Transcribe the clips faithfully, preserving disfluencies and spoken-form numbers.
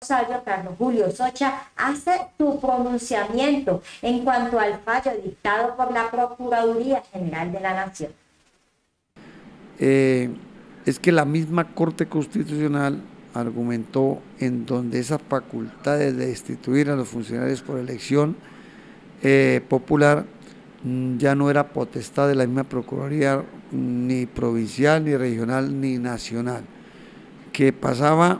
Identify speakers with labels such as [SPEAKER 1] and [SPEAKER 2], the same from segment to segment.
[SPEAKER 1] Rosario, Carlos Julio Socha, hace su pronunciamiento en cuanto al fallo dictado por la Procuraduría General de la Nación.
[SPEAKER 2] Eh, es que la misma Corte Constitucional argumentó en donde esa facultad de destituir a los funcionarios por elección eh, popular ya no era potestad de la misma Procuraduría ni provincial, ni regional, ni nacional, que pasaba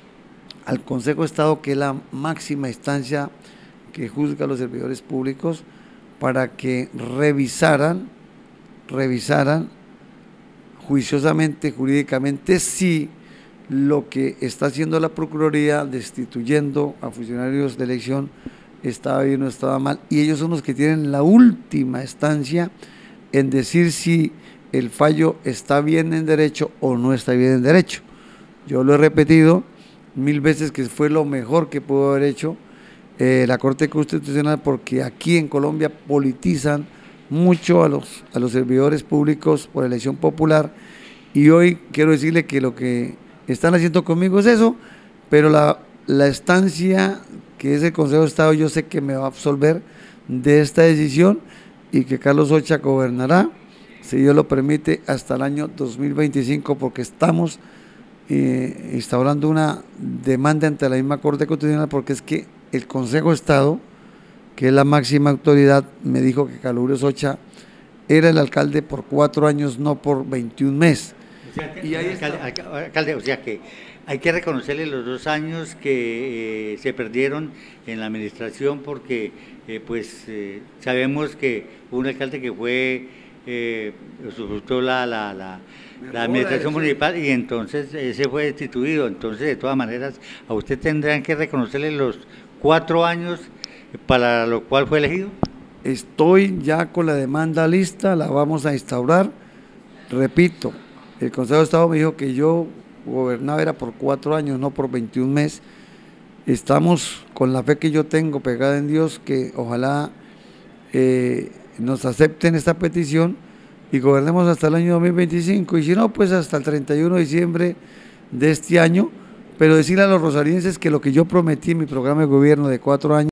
[SPEAKER 2] al Consejo de Estado, que es la máxima instancia que juzga a los servidores públicos, para que revisaran, revisaran juiciosamente, jurídicamente, si lo que está haciendo la Procuraduría destituyendo a funcionarios de elección estaba bien o estaba mal, y ellos son los que tienen la última instancia en decir si el fallo está bien en derecho o no está bien en derecho. Yo lo he repetido mil veces que fue lo mejor que pudo haber hecho eh, la Corte Constitucional, porque aquí en Colombia politizan mucho a los, a los servidores públicos por elección popular, y hoy quiero decirle que lo que están haciendo conmigo es eso, pero la, la estancia que es el Consejo de Estado, yo sé que me va a absolver de esta decisión y que Carlos Socha gobernará, si Dios lo permite, hasta el año dos mil veinticinco, porque estamos eh, instaurando una demanda ante la misma Corte Constitucional, porque es que el Consejo de Estado, que es la máxima autoridad, me dijo que Carlos Julio Socha era el alcalde por cuatro años, no por veintiún meses.
[SPEAKER 3] O sea que,
[SPEAKER 2] y ahí
[SPEAKER 3] alcalde, alcalde, o sea que hay que reconocerle los dos años que eh, se perdieron en la administración, porque eh, pues eh, sabemos que hubo un alcalde que fue, eh, usufructó la, la, la, la administración municipal y entonces ese fue destituido. Entonces, de todas maneras, a usted tendrán que reconocerle los cuatro años para lo cual fue elegido.
[SPEAKER 2] Estoy ya con la demanda lista, la vamos a instaurar. Repito, el Consejo de Estado me dijo que yo gobernaba era por cuatro años, no por veintiún meses. Estamos con la fe que yo tengo pegada en Dios, que ojalá eh, nos acepten esta petición y gobernemos hasta el año dos mil veinticinco, y si no, pues hasta el treinta y uno de diciembre de este año, pero decirle a los rosarienses que lo que yo prometí en mi programa de gobierno de cuatro años,